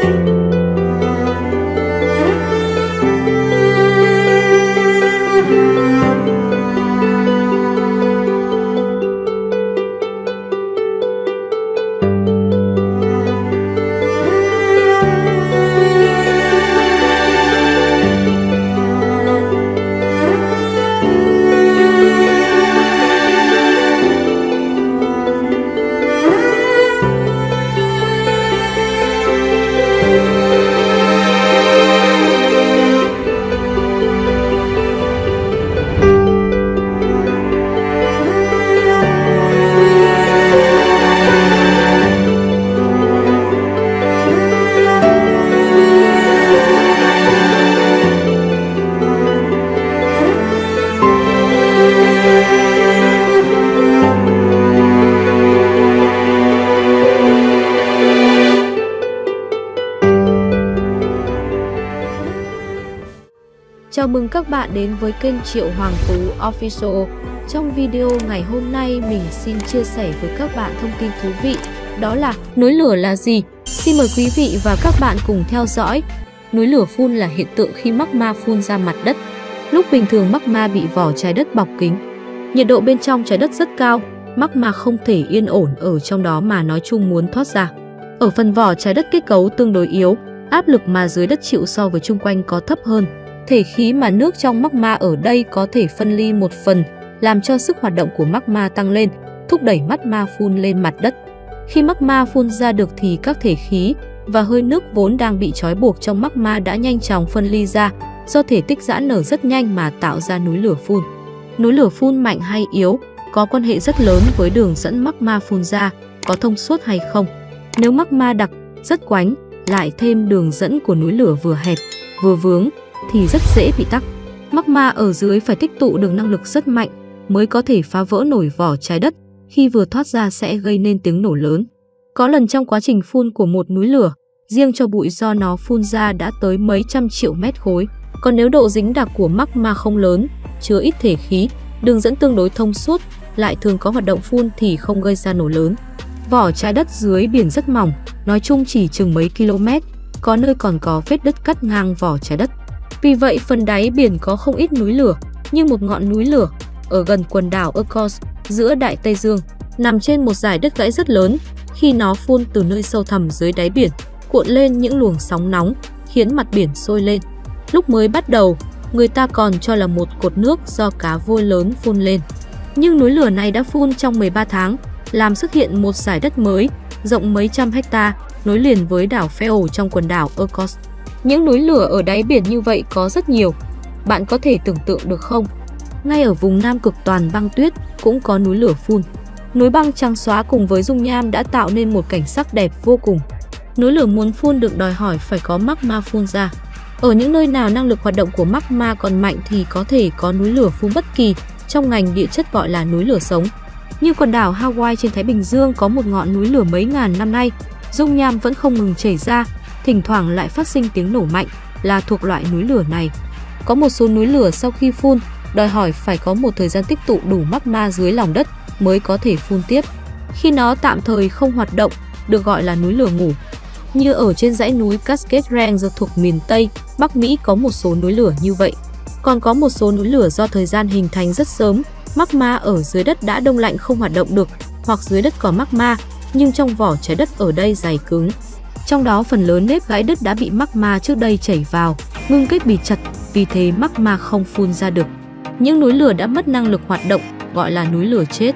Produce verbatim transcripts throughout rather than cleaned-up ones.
Chào mừng các bạn đến với kênh Triệu Hoàng Phú Official. Trong video ngày hôm nay mình xin chia sẻ với các bạn thông tin thú vị, đó là núi lửa là gì? Xin mời quý vị và các bạn cùng theo dõi. Núi lửa phun là hiện tượng khi magma phun ra mặt đất. Lúc bình thường magma bị vỏ trái đất bọc kín. Nhiệt độ bên trong trái đất rất cao, magma không thể yên ổn ở trong đó mà nói chung muốn thoát ra. Ở phần vỏ trái đất kết cấu tương đối yếu, áp lực mà dưới đất chịu so với chung quanh có thấp hơn. Thể khí mà nước trong magma ở đây có thể phân ly một phần, làm cho sức hoạt động của magma tăng lên, thúc đẩy magma phun lên mặt đất. Khi magma phun ra được thì các thể khí và hơi nước vốn đang bị trói buộc trong magma đã nhanh chóng phân ly ra, do thể tích giãn nở rất nhanh mà tạo ra núi lửa phun. Núi lửa phun mạnh hay yếu có quan hệ rất lớn với đường dẫn magma phun ra, có thông suốt hay không. Nếu magma đặc, rất quánh, lại thêm đường dẫn của núi lửa vừa hẹp, vừa vướng, thì rất dễ bị tắc. Magma ở dưới phải tích tụ được năng lực rất mạnh mới có thể phá vỡ nổi vỏ trái đất, khi vừa thoát ra sẽ gây nên tiếng nổ lớn. Có lần trong quá trình phun của một núi lửa, riêng cho bụi do nó phun ra đã tới mấy trăm triệu mét khối. Còn nếu độ dính đặc của magma không lớn, chứa ít thể khí, đường dẫn tương đối thông suốt, lại thường có hoạt động phun thì không gây ra nổ lớn. Vỏ trái đất dưới biển rất mỏng, nói chung chỉ chừng mấy km, có nơi còn có vết đất cắt ngang vỏ trái đất. Vì vậy phần đáy biển có không ít núi lửa, như một ngọn núi lửa ở gần quần đảo Okhotsk giữa Đại Tây Dương, nằm trên một dải đất gãy rất lớn. Khi nó phun từ nơi sâu thẳm dưới đáy biển, cuộn lên những luồng sóng nóng, khiến mặt biển sôi lên. Lúc mới bắt đầu, người ta còn cho là một cột nước do cá voi lớn phun lên. Nhưng núi lửa này đã phun trong mười ba tháng, làm xuất hiện một dải đất mới, rộng mấy trăm hecta, nối liền với đảo Feol trong quần đảo Okhotsk. Những núi lửa ở đáy biển như vậy có rất nhiều. Bạn có thể tưởng tượng được không? Ngay ở vùng Nam Cực toàn băng tuyết cũng có núi lửa phun. Núi băng trắng xóa cùng với dung nham đã tạo nên một cảnh sắc đẹp vô cùng. Núi lửa muốn phun được đòi hỏi phải có magma phun ra. Ở những nơi nào năng lực hoạt động của magma còn mạnh thì có thể có núi lửa phun bất kỳ, trong ngành địa chất gọi là núi lửa sống. Như quần đảo Hawaii trên Thái Bình Dương có một ngọn núi lửa mấy ngàn năm nay, dung nham vẫn không ngừng chảy ra, thỉnh thoảng lại phát sinh tiếng nổ mạnh, là thuộc loại núi lửa này. Có một số núi lửa sau khi phun, đòi hỏi phải có một thời gian tích tụ đủ magma dưới lòng đất mới có thể phun tiếp. Khi nó tạm thời không hoạt động, được gọi là núi lửa ngủ. Như ở trên dãy núi Cascade Range thuộc miền Tây, Bắc Mỹ có một số núi lửa như vậy. Còn có một số núi lửa do thời gian hình thành rất sớm, magma ở dưới đất đã đông lạnh không hoạt động được, hoặc dưới đất có magma, nhưng trong vỏ trái đất ở đây dày cứng. Trong đó phần lớn nếp gãy đất đã bị magma trước đây chảy vào, ngưng kết bịt chặt, vì thế magma không phun ra được. Những núi lửa đã mất năng lực hoạt động gọi là núi lửa chết.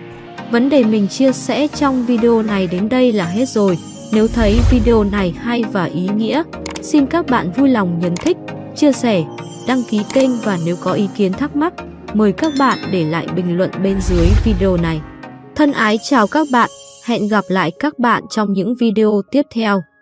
Vấn đề mình chia sẻ trong video này đến đây là hết rồi. Nếu thấy video này hay và ý nghĩa, xin các bạn vui lòng nhấn thích, chia sẻ, đăng ký kênh và nếu có ý kiến thắc mắc, mời các bạn để lại bình luận bên dưới video này. Thân ái chào các bạn, hẹn gặp lại các bạn trong những video tiếp theo.